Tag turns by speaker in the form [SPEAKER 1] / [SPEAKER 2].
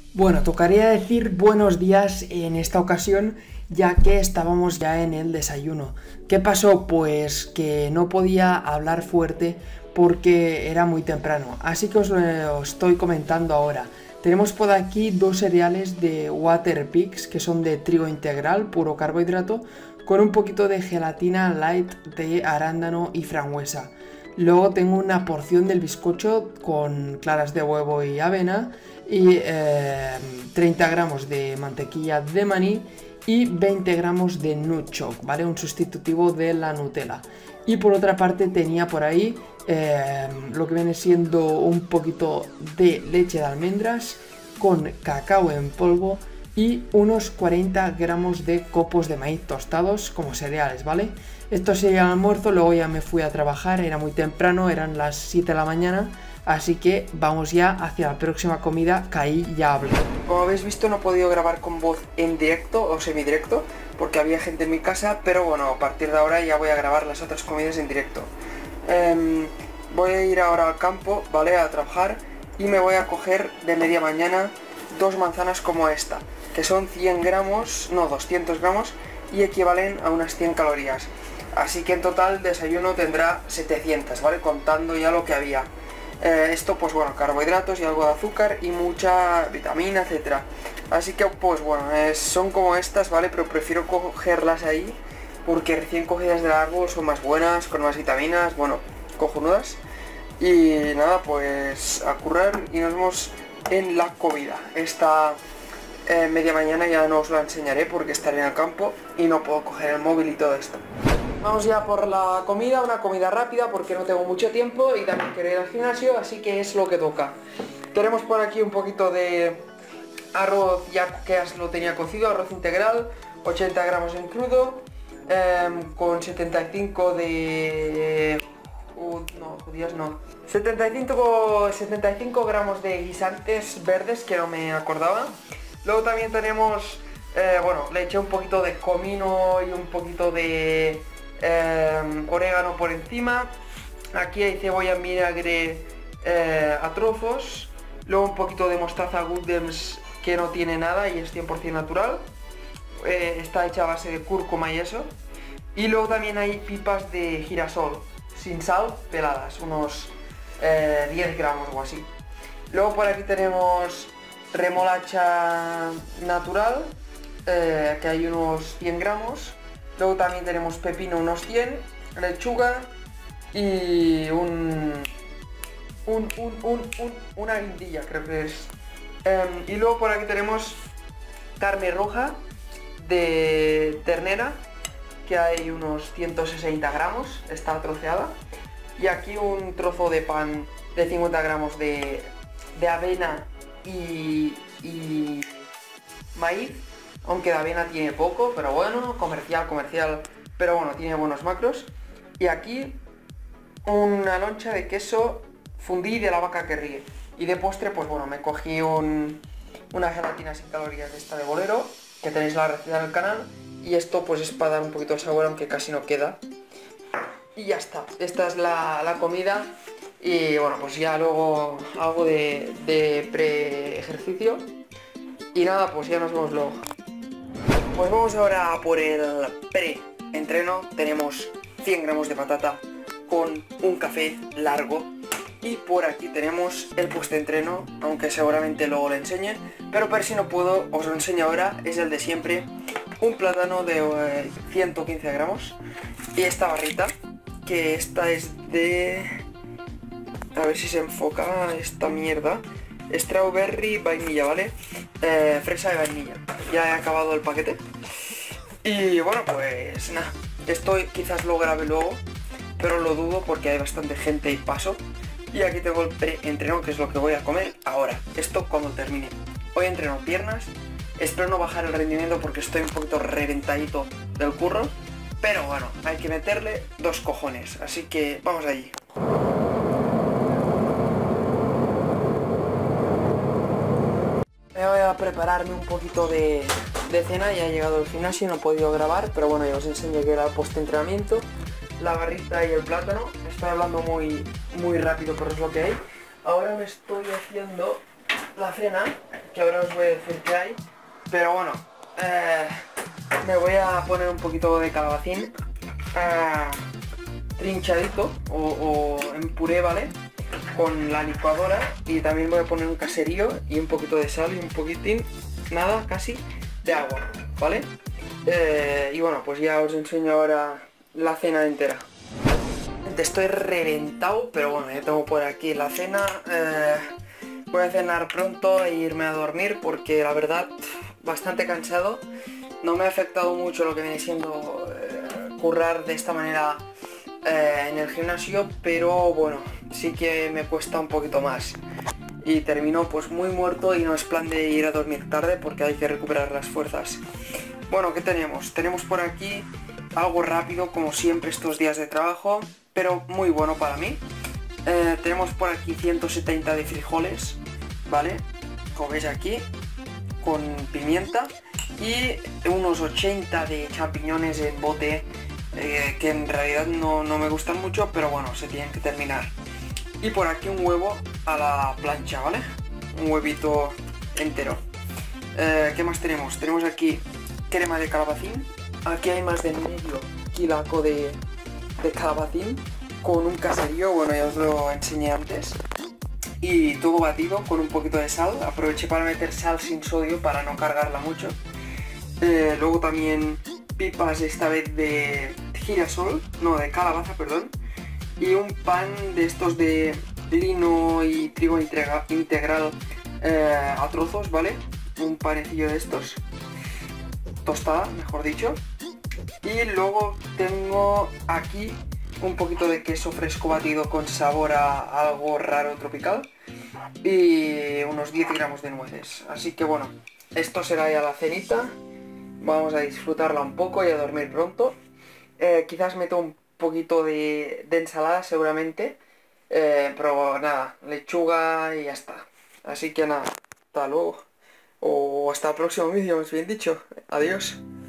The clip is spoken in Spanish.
[SPEAKER 1] Bueno, tocaría decir buenos días en esta ocasión, ya que estábamos ya en el desayuno. ¿Qué pasó? Pues que no podía hablar fuerte porque era muy temprano, así que os lo estoy comentando ahora. Tenemos por aquí dos cereales de Waterpix, que son de trigo integral, puro carbohidrato, con un poquito de gelatina light de arándano y frambuesa. Luego tengo una porción del bizcocho con claras de huevo y avena y 30 gramos de mantequilla de maní y 20 gramos de Nutchoc, ¿vale? Un sustitutivo de la Nutella. Y por otra parte tenía por ahí lo que viene siendo un poquito de leche de almendras con cacao en polvo y unos 40 gramos de copos de maíz tostados como cereales, ¿vale? Esto sería el almuerzo, luego ya me fui a trabajar, era muy temprano, eran las 7 de la mañana, así que vamos ya hacia la próxima comida, que ahí ya hablo. Como habéis visto, no he podido grabar con voz en directo o semidirecto, porque había gente en mi casa, pero bueno, a partir de ahora ya voy a grabar las otras comidas en directo. Voy a ir ahora al campo, ¿vale? A trabajar, y me voy a coger de media mañana dos manzanas como esta, que son 100 gramos, no, 200 gramos, y equivalen a unas 100 calorías. Así que en total el desayuno tendrá 700, ¿vale? Contando ya lo que había. Esto pues bueno, carbohidratos y algo de azúcar y mucha vitamina, etcétera. Así que pues bueno, son como estas, ¿vale? Pero prefiero cogerlas ahí porque recién cogidas del árbol son más buenas, con más vitaminas, bueno, cojonudas. Y nada, pues a currar y nos vemos en la comida. Esta media mañana ya no os la enseñaré porque estaré en el campo y no puedo coger el móvil y todo esto. Vamos ya por la comida, una comida rápida porque no tengo mucho tiempo y también quiero ir al gimnasio, así que es lo que toca. Tenemos por aquí un poquito de arroz, ya que lo tenía cocido, arroz integral, 80 gramos en crudo, con 75 de... no, judías no. 75 gramos de guisantes verdes, que no me acordaba. Luego también tenemos, bueno, le eché un poquito de comino y un poquito de orégano por encima. Aquí hay cebolla en vinagre a trozos. Luego un poquito de mostaza Goodens, que no tiene nada y es 100% natural. Está hecha a base de cúrcuma y eso. Y luego también hay pipas de girasol sin sal, peladas, unos 10 gramos o así. Luego por aquí tenemos remolacha natural, que hay unos 100 gramos. Luego también tenemos pepino, unos 100, lechuga y una guindilla, creo que es. Y luego por aquí tenemos carne roja de ternera, que hay unos 160 gramos, está troceada. Y aquí un trozo de pan de 50 gramos de avena y maíz, aunque de avena tiene poco, pero bueno, comercial, pero bueno, tiene buenos macros. Y aquí una loncha de queso fundí de la vaca que ríe. Y de postre, pues bueno, me cogí una gelatina sin calorías de esta de Bolero, que tenéis la receta en el canal. Y esto pues es para dar un poquito de sabor, aunque casi no queda. Y ya está, esta es la comida. Y bueno, pues ya luego algo de pre-ejercicio. Y nada, pues ya nos vemos luego. Pues vamos ahora por el pre-entreno. Tenemos 100 gramos de patata con un café largo. Y por aquí tenemos el post-entreno, aunque seguramente luego lo enseñe. Pero por si no puedo, os lo enseño ahora, es el de siempre. Un plátano de 115 gramos. Y esta barrita, que esta es de... a ver si se enfoca esta mierda. Strawberry vainilla, ¿vale? Fresa de vainilla. Ya he acabado el paquete. Y bueno, pues nada. Esto quizás lo grabe luego, pero lo dudo porque hay bastante gente y paso. Y aquí tengo el pre-entreno, que es lo que voy a comer ahora. Esto cuando termine. Hoy entreno piernas. Espero no bajar el rendimiento porque estoy un poquito reventadito del curro. Pero bueno, hay que meterle dos cojones. Así que vamos allí. Voy a prepararme un poquito de cena. Ya he llegado al gimnasio, no he podido grabar, pero bueno, ya os enseño que era el post-entrenamiento. La barrita y el plátano. Estoy hablando muy rápido, pero es lo que hay. Ahora me estoy haciendo la cena, que ahora os voy a decir qué hay. Pero bueno, me voy a poner un poquito de calabacín trinchadito o en puré, ¿vale? Con la licuadora, y también voy a poner un caserío y un poquito de sal y un poquitín, nada, casi, de agua, ¿vale? Y bueno, pues ya os enseño ahora la cena entera. Estoy reventado, pero bueno, ya tengo por aquí la cena. Voy a cenar pronto e irme a dormir porque la verdad, bastante cansado. No me ha afectado mucho lo que viene siendo currar de esta manera en el gimnasio, pero bueno, sí que me cuesta un poquito más. Y termino pues muy muerto y no es plan de ir a dormir tarde porque hay que recuperar las fuerzas. Bueno, ¿qué tenemos? Tenemos por aquí algo rápido, como siempre estos días de trabajo, pero muy bueno para mí. Tenemos por aquí 170 de frijoles, ¿vale? Como veis aquí, con pimienta, y unos 80 de champiñones en bote, que en realidad no me gustan mucho, pero bueno, se tienen que terminar. Y por aquí un huevo a la plancha, ¿vale? Un huevito entero. ¿Qué más tenemos? Tenemos aquí crema de calabacín. Aquí hay más de medio kilaco de calabacín con un caserío, bueno, ya os lo enseñé antes. Y todo batido con un poquito de sal. Aproveché para meter sal sin sodio para no cargarla mucho. Luego también pipas, esta vez de girasol, no, de calabaza, perdón. Y un pan de estos de lino y trigo integral a trozos, ¿vale? Un panecillo de estos. Tostada, mejor dicho. Y luego tengo aquí un poquito de queso fresco batido con sabor a algo raro tropical. Y unos 10 gramos de nueces. Así que bueno, esto será ya la cenita. Vamos a disfrutarla un poco y a dormir pronto. Quizás meto un poquito de ensalada seguramente. Pero nada, lechuga y ya está. Así que nada, hasta luego. O hasta el próximo vídeo, más bien dicho. Adiós.